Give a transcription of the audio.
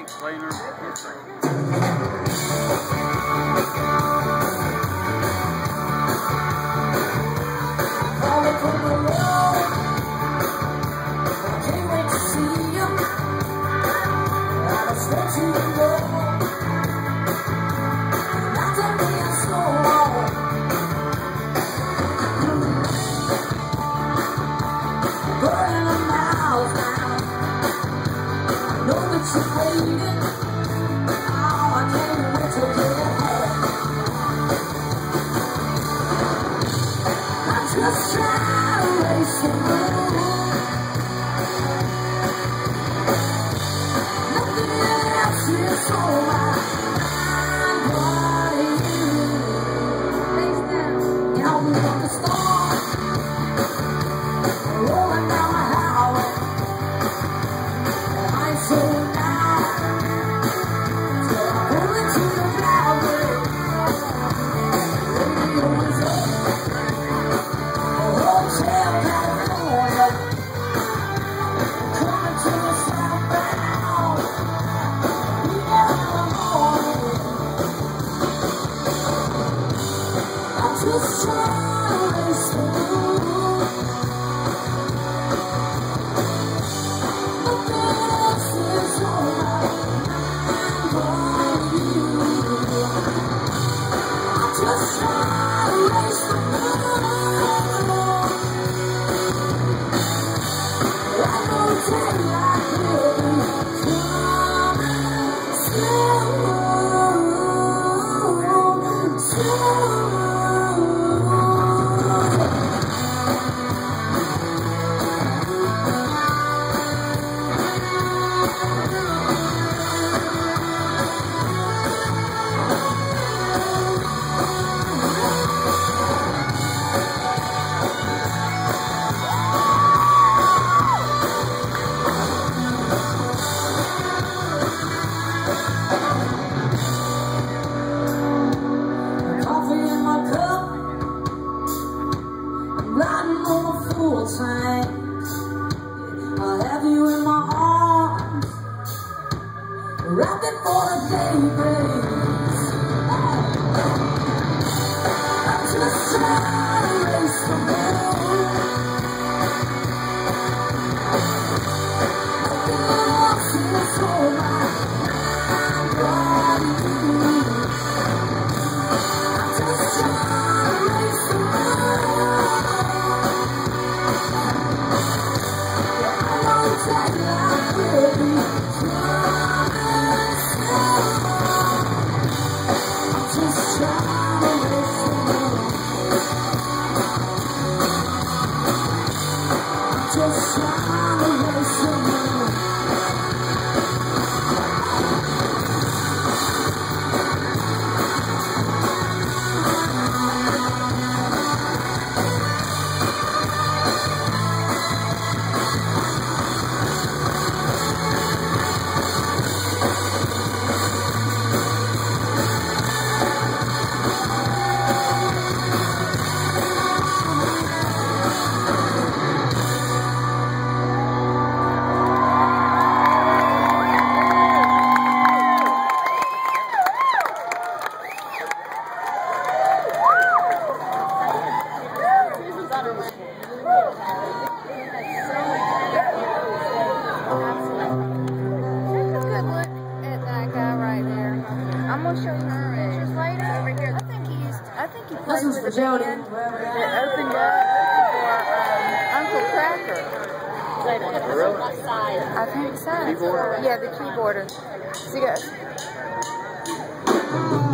skate planer history. Just try to race the moon. Nothing else is on my mind but you. Face down. Now we got the storm rolling down my highway. I ain't so down, pulling to the driveway. Radio is up. Hotel California, coming to the southbound, in the morning. I'm just trying to race the moon. Nothing else is on my mind but you. I'm just trying to race the moon. Riding on a full tank, I'll have you in my arms, right before the day breaks. I'm just trying to race the moon. Nothing else is on my mind but you. I'm just trying to race the moon. Just trying to race the moon. This is for Jody. It opened up for Uncle Cracker. I think so. Keyboard? Yeah, the keyboarder. See, guys.